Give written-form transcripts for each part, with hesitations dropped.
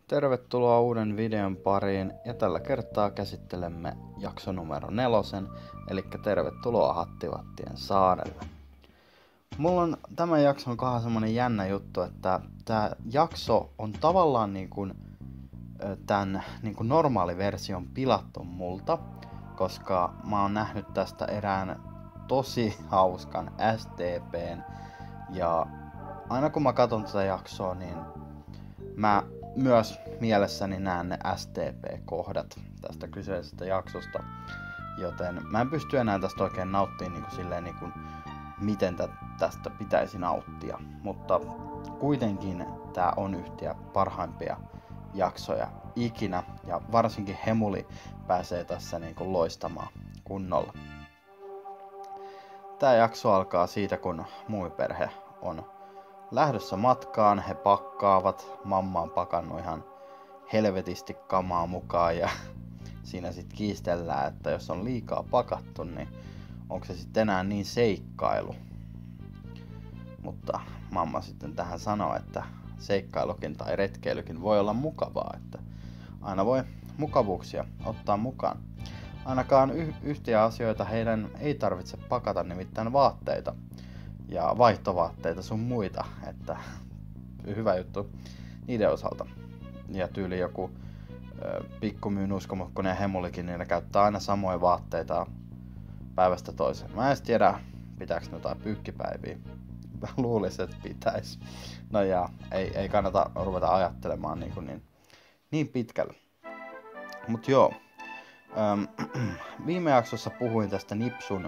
Tervetuloa uuden videon pariin ja tällä kertaa käsittelemme jakso numero 4, eli tervetuloa Hattivattien saarelle. Mulla on tämän jakson kohdalla semmonen jännä juttu, että tää jakso on tavallaan tän normaali version pilattu multa, koska mä oon nähnyt tästä erään tosi hauskan STP:n ja aina kun mä katson tätä jaksoa, niin mä myös mielessäni näen ne STP-kohdat tästä kyseisestä jaksosta, joten mä en pysty enää tästä oikein nauttimaan miten tästä pitäisi nauttia, mutta kuitenkin tää on yhtiä parhaimpia jaksoja ikinä ja varsinkin Hemuli pääsee tässä loistamaan kunnolla. Tää jakso alkaa siitä, kun muumiperhe on lähdössä matkaan, he pakkaavat, mamma on pakannut ihan helvetisti kamaa mukaan ja siinä sitten kiistellään, että jos on liikaa pakattu, niin onko se sitten enää niin seikkailu. Mutta mamma sitten tähän sanoo, että seikkailukin tai retkeilykin voi olla mukavaa, että aina voi mukavuuksia ottaa mukaan. Ainakaan yhtiä asioita heidän ei tarvitse pakata, nimittäin vaatteita ja vaihtovaatteita sun muita, että hyvä juttu niiden osalta. Ja tyyli joku pikkumyyn uskomukkonen ja Hemulikin, niin ne käyttää aina samoja vaatteita päivästä toiseen. Mä en edes tiedä, pitääkö ne jotain pyykkipäiviä. Mä luulisin, että pitäis. No ja ei kannata ruveta ajattelemaan niin pitkälle. Mut joo. Viime jaksossa puhuin tästä Nipsun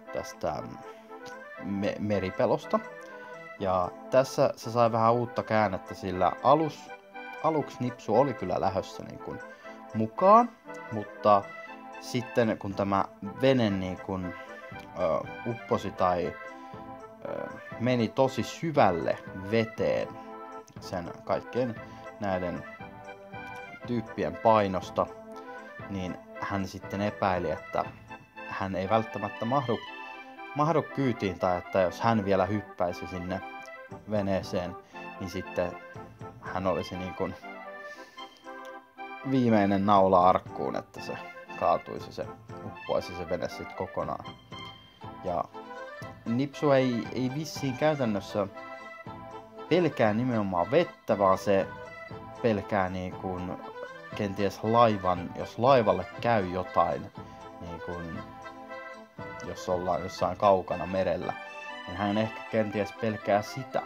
meripelosta. Ja tässä se sai vähän uutta käännettä, sillä aluksi Nipsu oli kyllä lähdössä mukaan, mutta sitten kun tämä vene upposi tai meni tosi syvälle veteen sen kaikkien näiden tyyppien painosta, niin hän sitten epäili, että hän ei välttämättä mahdu kyytiin, tai että jos hän vielä hyppäisi sinne veneeseen, niin sitten hän olisi viimeinen naula arkkuun, että se kaatuisi, se uppoisi se vene sitten kokonaan. Ja Nipsu ei vissiin käytännössä pelkää nimenomaan vettä, vaan se pelkää kenties laivan, jos laivalle käy jotain, jos ollaan jossain kaukana merellä, niin hän ehkä kenties pelkää sitä.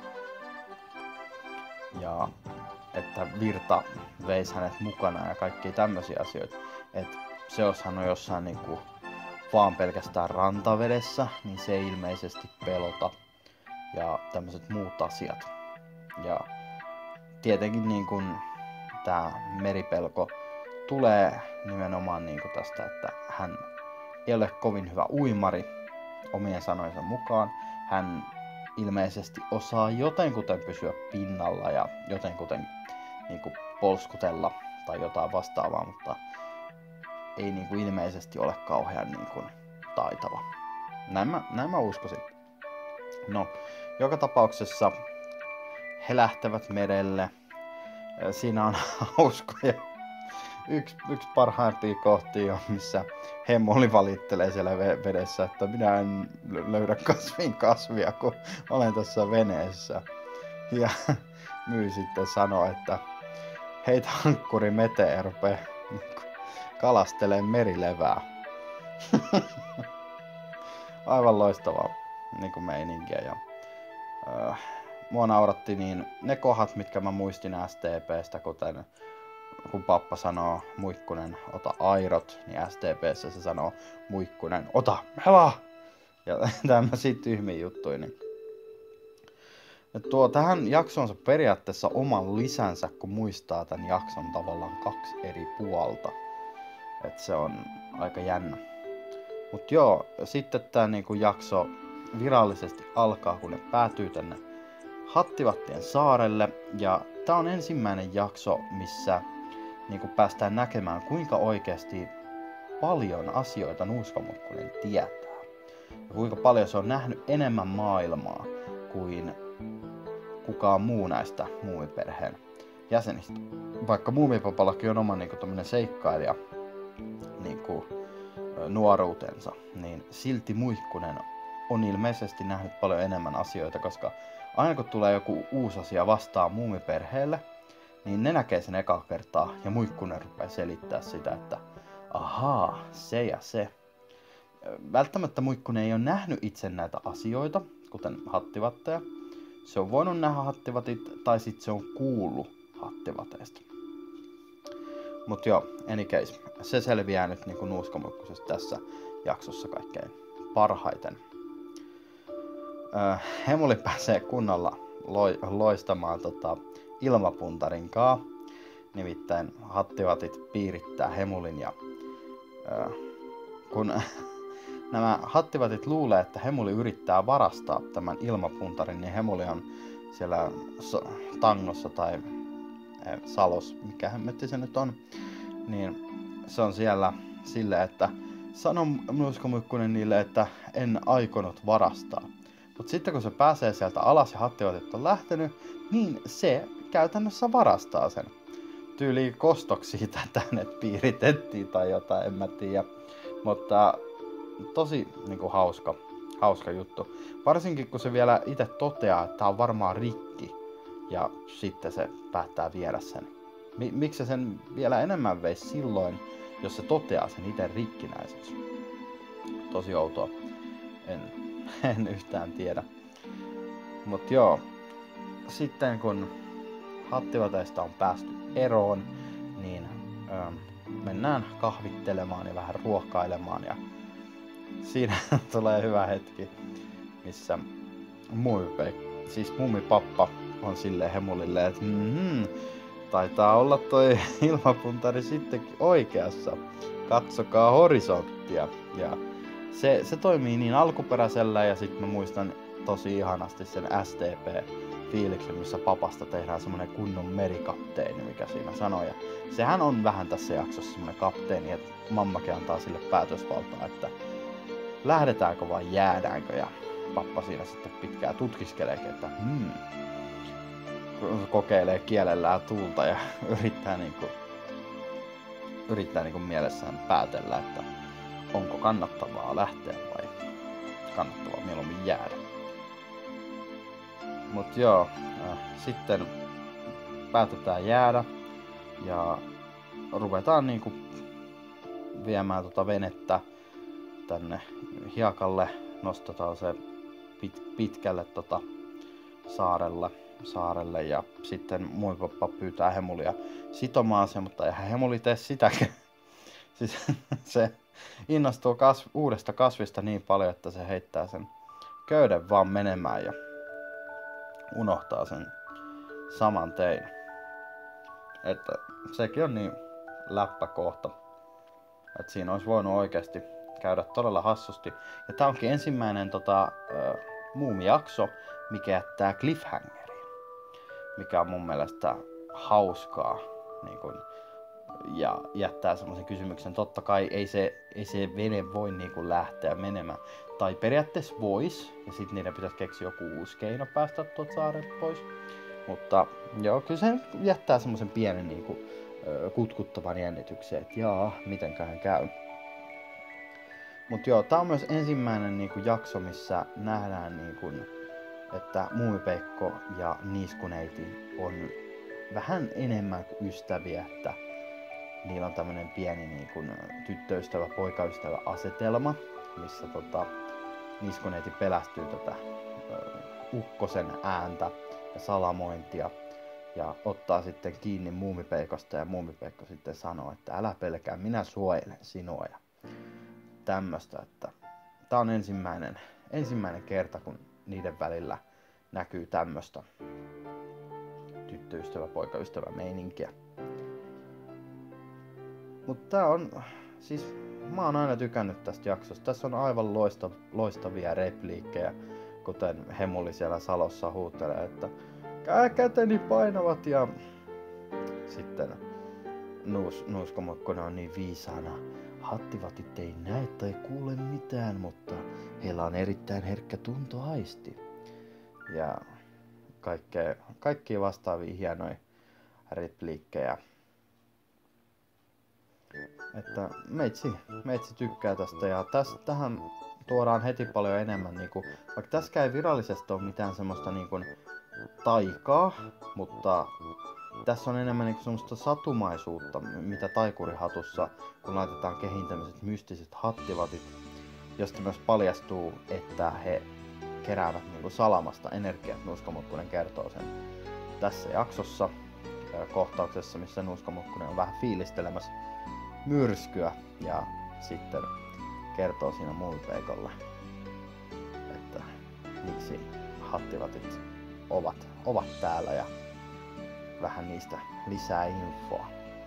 Ja että virta veisi hänet mukana ja kaikkia tämmöisiä asioita. Et se jos hän on jossain vaan pelkästään rantavedessä, niin se ei ilmeisesti pelota. Ja tämmöiset muut asiat. Ja tietenkin tää meripelko tulee nimenomaan tästä, että hän ei ole kovin hyvä uimari omien sanojensa mukaan. Hän ilmeisesti osaa jotenkuten pysyä pinnalla ja jotenkuten polskutella tai jotain vastaavaa, mutta ei ilmeisesti ole kauhean taitava. Näin mä uskoisin. No, joka tapauksessa he lähtevät merelle. Siinä on hauskoja. Yksi parhaimpia kohtia on, missä Hemuli valittelee siellä vedessä, että minä en löydä kasvia, kun olen tässä veneessä. Ja Myy sitten sanoo, että heitä ankkuri meteen ja rupee kalastelemaan merilevää. Aivan loistavaa meininkiä. Ja, mua nauratti ne kohdat, mitkä mä muistin STP:stä, kuten kun pappa sanoo Muikkunen, ota airot, niin STP:ssä se sanoo Muikkunen, ota melaa! Ja tämmösiä tyhmiä juttuja. Ja tähän jaksoonsa periaatteessa oman lisänsä, kun muistaa tämän jakson tavallaan 2 eri puolta. Et se on aika jännä. Mut joo, sitten tää jakso virallisesti alkaa, kun ne päätyy tänne Hattivattien saarelle. Ja tää on ensimmäinen jakso, missä päästään näkemään, kuinka oikeasti paljon asioita Nuuskamukkunen tietää. Ja kuinka paljon se on nähnyt enemmän maailmaa kuin kukaan muu näistä muumiperheen jäsenistä. Vaikka Muumipapallakin on oma niinku tämmönen seikkailija niinku nuoruutensa, niin silti Muikkunen on ilmeisesti nähnyt paljon enemmän asioita, koska aina kun tulee joku uusi asia vastaan muumiperheelle, niin ne näkee sen ekaa kertaa ja Muikkunen rupeaa selittää sitä, että ahaa, se ja se. Välttämättä Muikkunen ei ole nähnyt itse näitä asioita, kuten hattivatteja. Se on voinut nähdä hattivatit, tai sitten se on kuullut hattivateista. Mut joo, any case. Se selviää nyt niinku Nuuskamuikkusesta tässä jaksossa kaikkein parhaiten. Hemuli pääsee kunnolla loistamaan ilmapuntarinkaa. Nimittäin hattivatit piirittää Hemulin ja kun nämä hattivatit luulee, että Hemuli yrittää varastaa tämän ilmapuntarin, niin Hemuli on siellä tangossa tai salos, mikä hemmetti se nyt on, niin se on siellä silleen, että sano Nuuskamuikkunen niille, että en aikonut varastaa. Mutta sitten kun se pääsee sieltä alas ja hattivatit on lähtenyt, niin se käytännössä varastaa sen. Tyyliin kostoksi siitä, että hänet piiritettiin tai jotain, en mä tiedä. Mutta tosi niinku hauska juttu. Varsinkin kun se vielä itse toteaa, että tää on varmaan rikki. Ja sitten se päättää viedä sen. Miksi se sen vielä enemmän veisi silloin, jos se toteaa sen itse rikkinäiseksi? Tosi outoa. En yhtään tiedä. Mut joo. Sitten kun hattivateista on päästy eroon, niin mennään kahvittelemaan ja vähän ruokailemaan. Ja siinä tulee hyvä hetki, missä Muumipappa on silleen Hemulille, että taitaa olla toi ilmapuntari sittenkin oikeassa. Katsokaa horisonttia. Ja se toimii niin alkuperäisellä ja sitten mä muistan tosi ihanasti sen STP-fiiliksen, missä papasta tehdään semmonen kunnon merikapteeni, mikä siinä sanoo. Ja sehän on vähän tässä jaksossa semmonen kapteeni, että mammakin antaa sille päätösvaltaa, että lähdetäänkö vai jäädäänkö. Ja pappa siinä sitten pitkään tutkiskeleekin, että kokeilee kielellään tuulta ja yrittää niinku mielessään päätellä, että onko kannattavaa lähteä vai kannattavaa mieluummin jäädä. Mut joo, sitten päätetään jäädä ja ruvetaan niinku viemään venettä tänne hiekalle, nostetaan se pitkälle saarelle ja sitten Muumipappa pyytää Hemulia sitomaan se, mutta eihän Hemuli tee sitäkään. Siis se innostuu uudesta kasvista niin paljon, että se heittää sen köyden vaan menemään ja unohtaa sen saman tein. Että sekin on niin läppäkohta, että siinä olisi voinut oikeasti käydä todella hassusti. Ja tää onkin ensimmäinen Muumi-jakso, mikä jättää cliffhangeriin, mikä on mun mielestä hauskaa niin kun, ja jättää semmoisen kysymyksen. Totta kai ei se vene voi niin kun lähteä menemään. Tai periaatteessa vois, ja sitten niiden pitäisi keksiä joku uusi keino päästä tuolta saarelta pois. Mutta joo, kyllä se jättää semmoisen pienen niin kun, kutkuttavan jännityksen, että jaa, mitenköhän käy. Mut joo, tää on myös ensimmäinen niinku jakso, missä nähdään niinku, että Muumipeikko ja Niiskuneiti on vähän enemmän kuin ystäviä, että niillä on tämmönen pieni niinku tyttöystävä, poikaystävä asetelma, missä Niiskuneiti pelästyy tätä ukkosen ääntä ja salamointia ja ottaa sitten kiinni Muumipeikosta ja Muumipeikko sitten sanoo, että älä pelkää, minä suojelen sinua ja tämmöstä, että tää on ensimmäinen kerta, kun niiden välillä näkyy tämmöstä tyttöystävä, poikaystävä meininkiä. Mutta tää on, siis mä oon aina tykännyt tästä jaksosta. Tässä on aivan loistavia repliikkejä, kuten Hemuli siellä salossa huutelee, että käteni painavat ja sitten Nuuskamuikkunen on niin viisaana. Hattivatit ei näe tai kuule mitään, mutta heillä on erittäin herkkä tuntoaisti. Ja kaikkia vastaavia hienoja repliikkejä. Että meitsi tykkää tästä ja tähän tuodaan heti paljon enemmän niinku, vaikka tässä ei virallisesti ole mitään semmoista niinku taikaa, mutta tässä on enemmän niinku semmoista satumaisuutta, mitä taikurihatussa, kun laitetaan kehiin tämmöiset mystiset hattivatit, josta myös paljastuu, että he keräävät niinku salamasta energiat. Nuuska Mutkunen kertoo sen tässä jaksossa kohtauksessa, missä Nuuska Mutkunen on vähän fiilistelemässä myrskyä ja sitten kertoo siinä Muumipeikolle, että miksi hattivatit ovat täällä ja vähän niistä lisää infoa.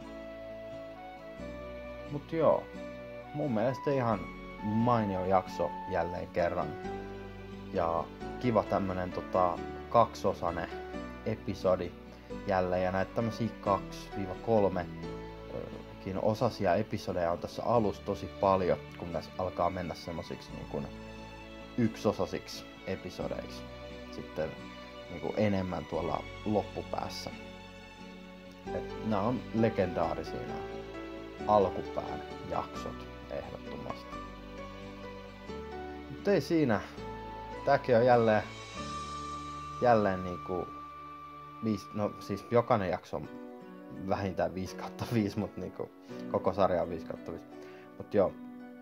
Mut joo, mun mielestä ihan mainio jakso jälleen kerran. Ja kiva tämmönen kaksosainen episodi jälleen. Ja näitä tämmösiä 2-3 osasia episodeja on tässä alussa tosi paljon, kun tässä alkaa mennä semmosiksi niin kuin yksosasiksi episodeiksi. Sitten niin kuin enemmän tuolla loppupäässä. Nämä on legendaarisia nämä alkupään jaksot ehdottomasti. Mutta ei siinä. Tääkin on jälleen niinku no siis jokainen jakso on vähintään 5/5, mutta niinku koko sarja on 5/5. Mut joo.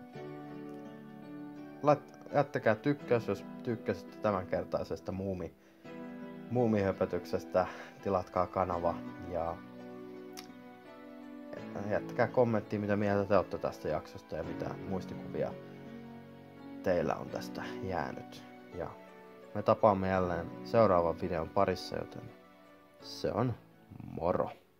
Jättäkää tykkäys, jos tykkäsitte tämänkertaisesta muumihöpötyksestä. Tilatkaa kanava ja jättäkää kommenttia, mitä mieltä te olette tästä jaksosta ja mitä muistikuvia teillä on tästä jäänyt. Ja me tapaamme jälleen seuraavan videon parissa, joten se on moro!